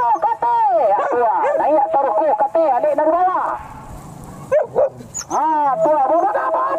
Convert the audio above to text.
kate. Tua, naik taruh kate adik dari bawah. Tua, bawa kapan?